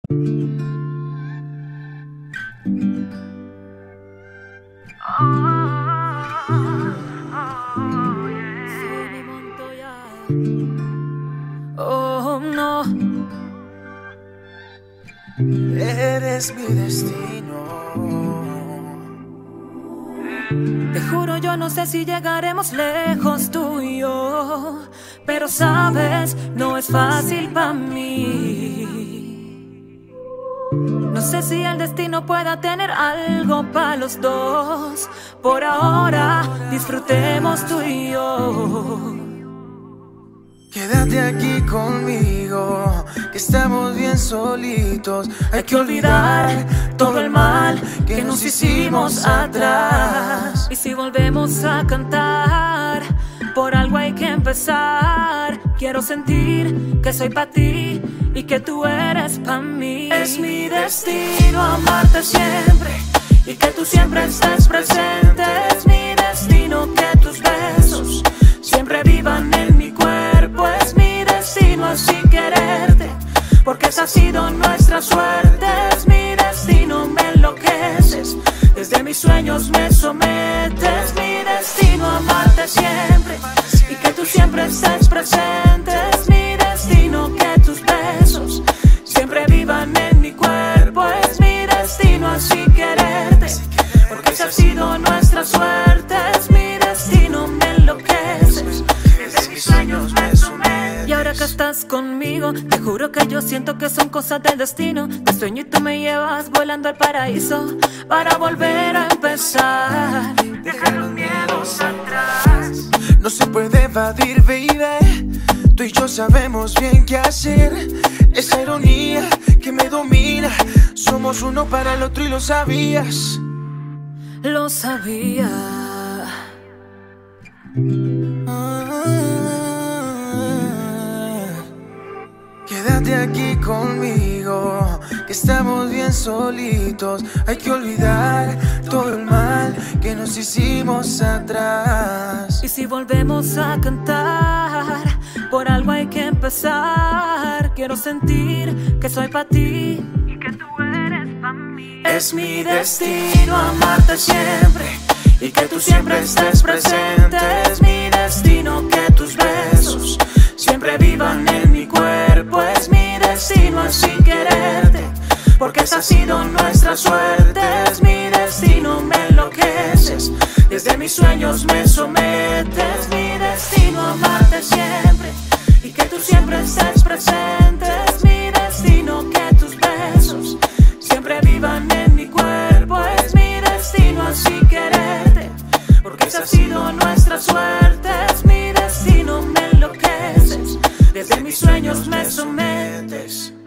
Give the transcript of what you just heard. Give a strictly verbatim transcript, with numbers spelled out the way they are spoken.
Oh, no. Eres mi destino. Te juro, yo no sé si llegaremos lejos tú y yo, pero sabes, no es fácil para mí. No sé si el destino pueda tener algo para los dos. Por ahora, disfrutemos tú y yo. Quédate aquí conmigo, que estamos bien solitos. Hay que olvidar todo el mal que nos hicimos atrás. Y si volvemos a cantar, por algo hay que empezar. Quiero sentir que soy pa' ti y que tú eres pa' mí. Es mi destino amarte siempre y que tú siempre estés presente. Es mi destino que tus besos siempre vivan en mi cuerpo. Es mi destino así quererte, porque esa ha sido nuestra suerte. Es mi destino, me enloqueces, desde mis sueños me sometes. Es mi destino amarte siempre y que tú siempre estés presente. Es mi destino que tus besos siempre vivan en mi cuerpo. Es mi destino así quererte, porque esa ha sido nuestra suerte. Es mi destino, me enloqueces, desde mis sueños me sometes. y ahora que estás conmigo, te juro que yo siento que son cosas del destino. Te sueño y tú me llevas volando al paraíso para volver a empezar. Dejar los miedos atrás. No se puede evadir, baby. Tú y yo sabemos bien qué hacer. Esa ironía que me domina. Somos uno para el otro y lo sabías. Lo sabía. Quédate aquí conmigo, que estamos bien solitos. Hay que olvidar todo el mal que nos hicimos atrás. Y si volvemos a cantar, por algo hay que empezar. Quiero sentir que soy pa' ti y que tú eres pa' mí. Es mi destino amarte siempre y que tú siempre estés presente. Es mi destino que tus besos siempre vivan en mi cuerpo. Es mi destino así quererte, porque esa ha sido nuestra suerte. Es mi destino, me enloqueces, desde mis sueños me sometes. Es mi destino amarte siempre y que tú siempre estés presente. Es mi destino que tus besos siempre vivan en mi cuerpo. Es mi destino así quererte, porque esa ha sido nuestra suerte. Es mi destino, me enloqueces, desde mis sueños me sometes.